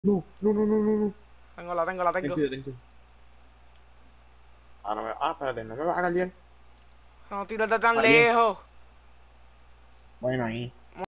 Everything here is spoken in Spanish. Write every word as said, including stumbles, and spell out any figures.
No, no, no, no, no, no. Tengo, la tengo, la Ten tengo. cuidado, ten cuidado. Ah, no me... ah, espérate, no me va a ganar bien. No tírate tan Fallé. lejos. Bueno, ahí.